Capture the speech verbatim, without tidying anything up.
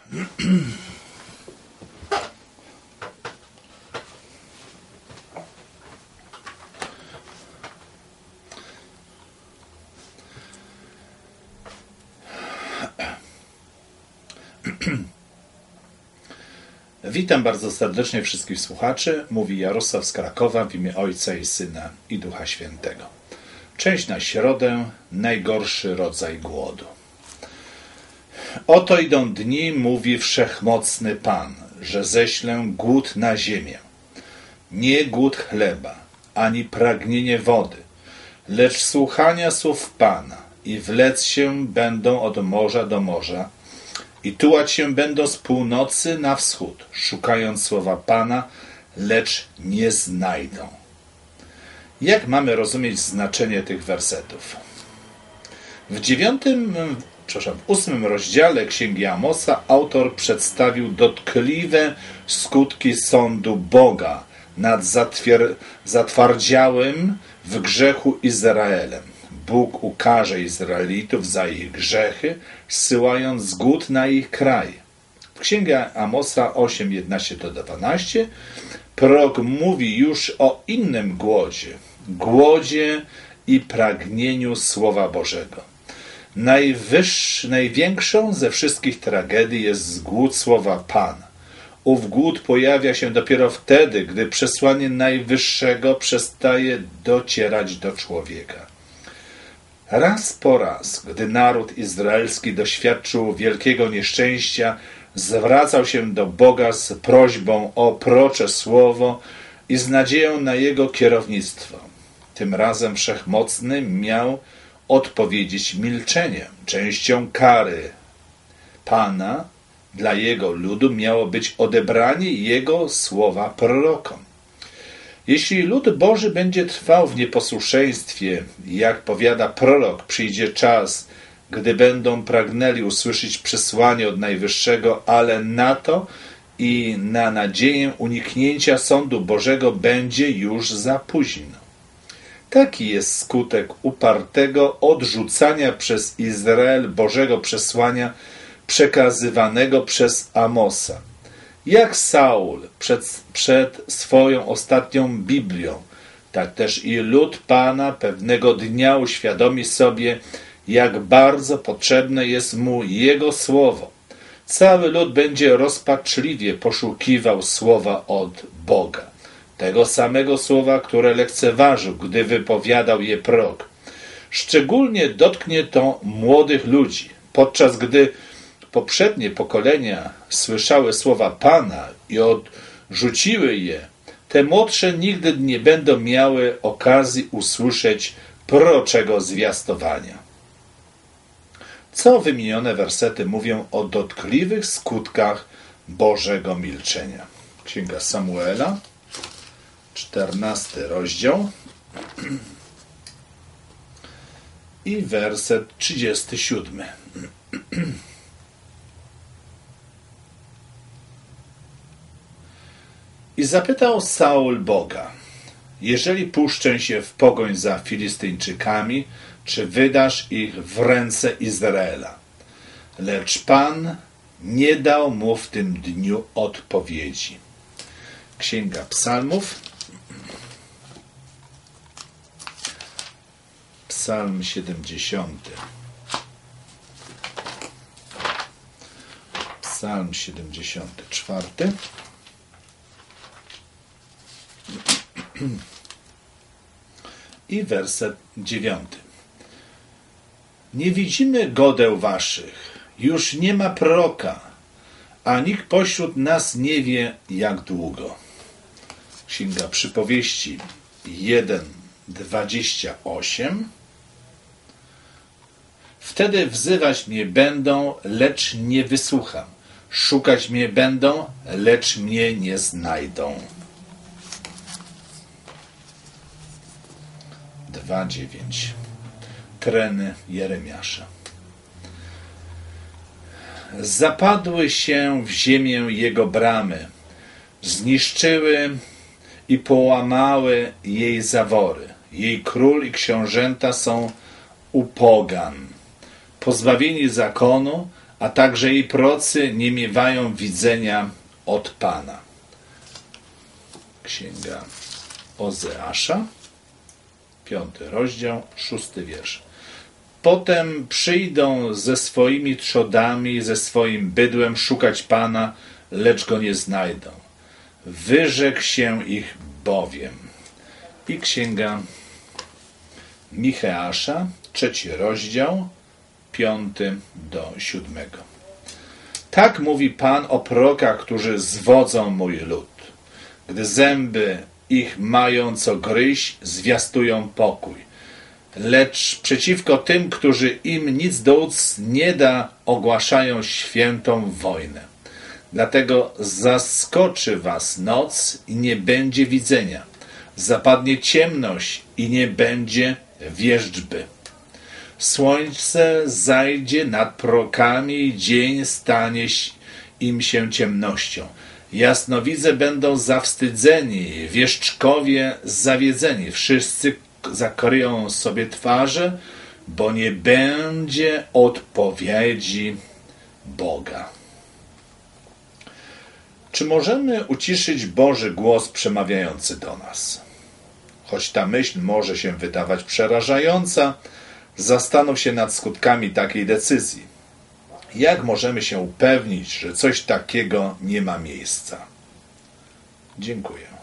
Witam bardzo serdecznie wszystkich słuchaczy. Mówi Jarosław z Krakowa w imię Ojca i Syna i Ducha Świętego. Część na środę. Najgorszy rodzaj głodu. Oto idą dni, mówi Wszechmocny Pan, że ześlę głód na ziemię. Nie głód chleba, ani pragnienie wody, lecz słuchania słów Pana i wlec się będą od morza do morza, i tułać się będą z północy na wschód, szukając słowa Pana, lecz nie znajdą. Jak mamy rozumieć znaczenie tych wersetów? W dziewiątym, przepraszam, w ósmym rozdziale Księgi Amosa autor przedstawił dotkliwe skutki sądu Boga nad zatwier- zatwardziałym w grzechu Izraelem. Bóg ukarze Izraelitów za ich grzechy, zsyłając głód na ich kraj. W Księgi Amosa osiem, jedenaście do dwunastu prorok mówi już o innym głodzie, głodzie i pragnieniu Słowa Bożego. Najwyższy, największą ze wszystkich tragedii jest głód Słowa Pana. Ów głód pojawia się dopiero wtedy, gdy przesłanie Najwyższego przestaje docierać do człowieka. Raz po raz, gdy naród izraelski doświadczył wielkiego nieszczęścia, zwracał się do Boga z prośbą o prorocze słowo i z nadzieją na Jego kierownictwo. Tym razem Wszechmocny miał odpowiedzieć milczeniem. Częścią kary Pana dla Jego ludu miało być odebranie Jego słowa prorokom. Jeśli lud Boży będzie trwał w nieposłuszeństwie, jak powiada prorok, przyjdzie czas, gdy będą pragnęli usłyszeć przesłanie od Najwyższego, ale na to i na nadzieję uniknięcia sądu Bożego będzie już za późno. Taki jest skutek upartego odrzucania przez Izrael Bożego przesłania przekazywanego przez Amosa. Jak Saul przed, przed swoją ostatnią Biblią, tak też i lud Pana pewnego dnia uświadomi sobie, jak bardzo potrzebne jest mu Jego słowo. Cały lud będzie rozpaczliwie poszukiwał słowa od Boga. Tego samego słowa, które lekceważył, gdy wypowiadał je prorok. Szczególnie dotknie to młodych ludzi, podczas gdy poprzednie pokolenia słyszały słowa Pana i odrzuciły je, te młodsze nigdy nie będą miały okazji usłyszeć proroczego zwiastowania. Co wymienione wersety mówią o dotkliwych skutkach Bożego milczenia? Księga Samuela, czternasty rozdział i werset trzydziesty siódmy. I zapytał Saul Boga: jeżeli puszczę się w pogoń za Filistyńczykami, czy wydasz ich w ręce Izraela? Lecz Pan nie dał mu w tym dniu odpowiedzi. Księga Psalmów, Psalm siedemdziesiąty. Psalm siedemdziesiąty czwarty. I werset dziewiąty. Nie widzimy godeł waszych, już nie ma proroka, a nikt pośród nas nie wie, jak długo. Księga Przypowieści jeden, dwadzieścia osiem. Wtedy wzywać mnie będą, lecz nie wysłucham. Szukać mnie będą, lecz mnie nie znajdą. dwa dziewięć. Treny Jeremiasza. Zapadły się w ziemię jego bramy, zniszczyły i połamały jej zawory. Jej król i książęta są u pogan, pozbawieni zakonu, a także jej procy nie miewają widzenia od Pana. Księga Ozeasza, piąty rozdział, szósty wiersz. Potem przyjdą ze swoimi trzodami, ze swoim bydłem szukać Pana, lecz go nie znajdą. Wyrzekł się ich bowiem. I księga Micheasza, trzeci rozdział, piąty do siódmego. Tak mówi Pan o prorokach, którzy zwodzą mój lud. Gdy zęby ich mają co gryźć, zwiastują pokój. Lecz przeciwko tym, którzy im nic do ust nie da, ogłaszają świętą wojnę. Dlatego zaskoczy was noc i nie będzie widzenia. Zapadnie ciemność i nie będzie wierzczby. Słońce zajdzie nad prorokami i dzień stanie im się ciemnością. Jasnowidze będą zawstydzeni, wieszczkowie zawiedzeni. Wszyscy zakryją sobie twarze, bo nie będzie odpowiedzi Boga. Czy możemy uciszyć Boży głos przemawiający do nas? Choć ta myśl może się wydawać przerażająca, zastanów się nad skutkami takiej decyzji. Jak możemy się upewnić, że coś takiego nie ma miejsca? Dziękuję.